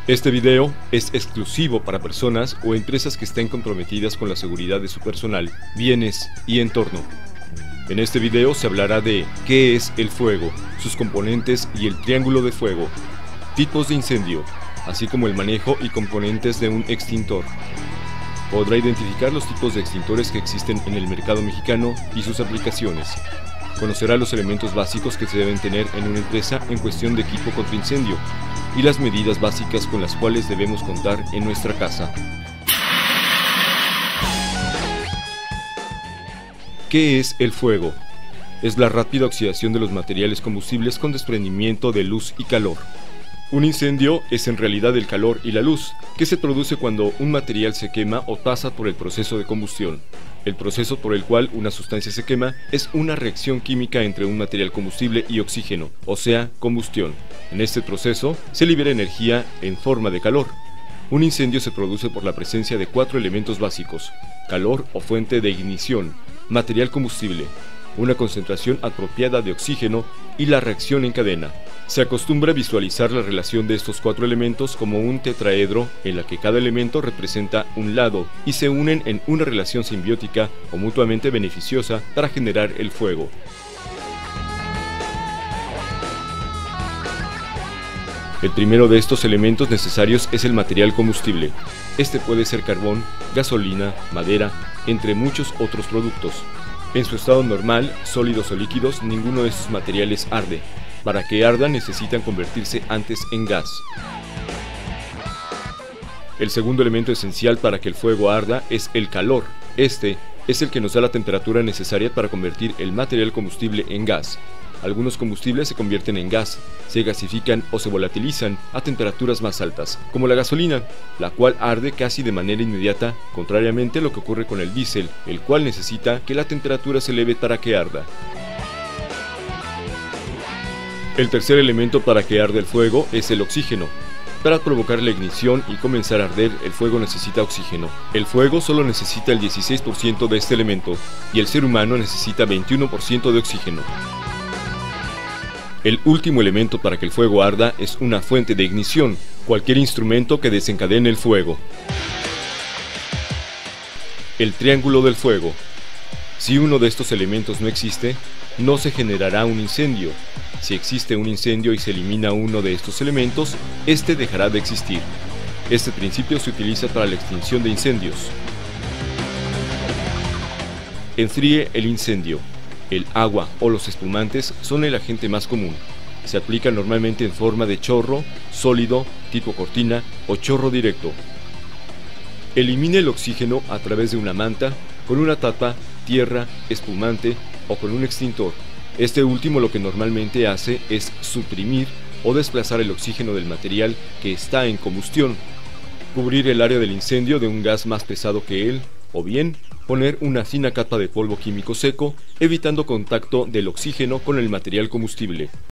Este video es exclusivo para personas o empresas que estén comprometidas con la seguridad de su personal, bienes y entorno. En este video se hablará de qué es el fuego, sus componentes y el triángulo de fuego, tipos de incendio, así como el manejo y componentes de un extintor. Podrá identificar los tipos de extintores que existen en el mercado mexicano y sus aplicaciones. Conocerá los elementos básicos que se deben tener en una empresa en cuestión de equipo contra incendio y las medidas básicas con las cuales debemos contar en nuestra casa. ¿Qué es el fuego? Es la rápida oxidación de los materiales combustibles con desprendimiento de luz y calor. Un incendio es en realidad el calor y la luz, que se produce cuando un material se quema o pasa por el proceso de combustión. El proceso por el cual una sustancia se quema es una reacción química entre un material combustible y oxígeno, o sea, combustión. En este proceso se libera energía en forma de calor. Un incendio se produce por la presencia de 4 elementos básicos: calor o fuente de ignición, material combustible, una concentración apropiada de oxígeno y la reacción en cadena. Se acostumbra a visualizar la relación de estos 4 elementos como un tetraedro en la que cada elemento representa un lado y se unen en una relación simbiótica o mutuamente beneficiosa para generar el fuego. El primero de estos elementos necesarios es el material combustible. Este puede ser carbón, gasolina, madera, entre muchos otros productos. En su estado normal, sólidos o líquidos, ninguno de estos materiales arde. Para que ardan necesitan convertirse antes en gas. El segundo elemento esencial para que el fuego arda es el calor. Este es el que nos da la temperatura necesaria para convertir el material combustible en gas. Algunos combustibles se convierten en gas, se gasifican o se volatilizan a temperaturas más altas, como la gasolina, la cual arde casi de manera inmediata, contrariamente a lo que ocurre con el diésel, el cual necesita que la temperatura se eleve para que arda. El tercer elemento para que arde el fuego es el oxígeno. Para provocar la ignición y comenzar a arder, el fuego necesita oxígeno. El fuego solo necesita el 16% de este elemento y el ser humano necesita 21% de oxígeno. El último elemento para que el fuego arda es una fuente de ignición, cualquier instrumento que desencadene el fuego. El triángulo del fuego. Si uno de estos elementos no existe, no se generará un incendio. Si existe un incendio y se elimina uno de estos elementos, este dejará de existir. Este principio se utiliza para la extinción de incendios. Enfríe el incendio. El agua o los espumantes son el agente más común. Se aplica normalmente en forma de chorro, sólido, tipo cortina o chorro directo. Elimine el oxígeno a través de una manta, con una tapa, tierra, espumante o con un extintor. Este último lo que normalmente hace es suprimir o desplazar el oxígeno del material que está en combustión, cubrir el área del incendio de un gas más pesado que él, o bien poner una fina capa de polvo químico seco, evitando contacto del oxígeno con el material combustible.